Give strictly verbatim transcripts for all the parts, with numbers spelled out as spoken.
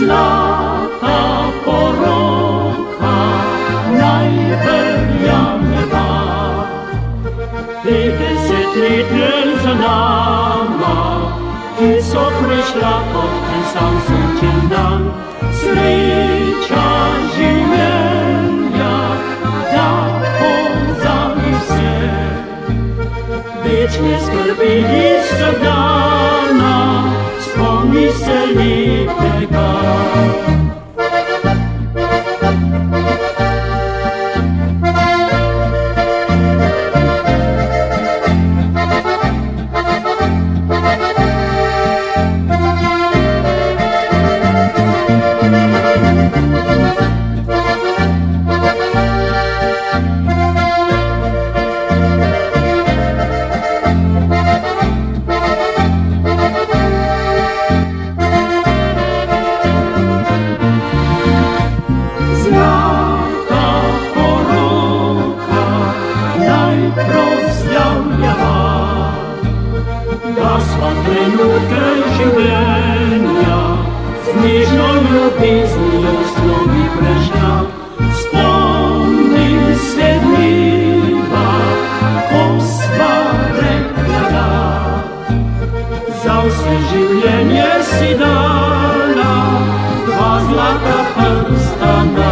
Zlata Poroka, najverjamnega. petdeset let je za nama, ki so prišla kot en sam sončen dan. Sreča življenja, da pozabi vse, večne skrbi iz vsakdana, spomni se lepega. Da sva trenutke življenja z nežno ljubeznijo slovi prešla. Spomnim se dneva, ko sva rekla da, za vse življenje si dala dva zlata prstana.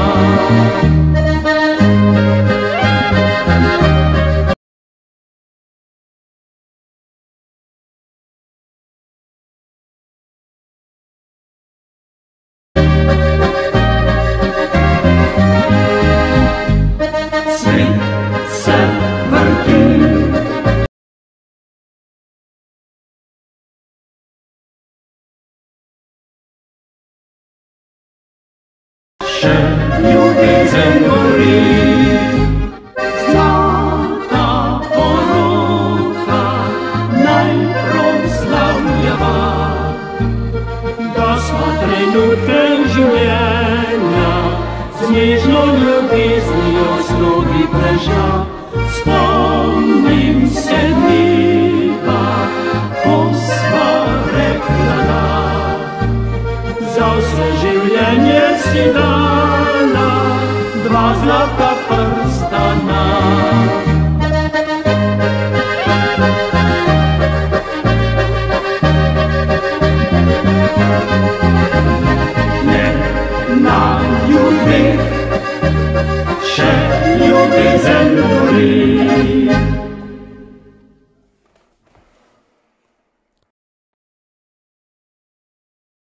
Še ljubezen gori, zlata poroka, naj proslavljava, da sva trenutke življenja z nežno ljubeznijo slogi prešla. Spomnim se dneva, ko sva rekla da, za vse življenje si dala dva zlata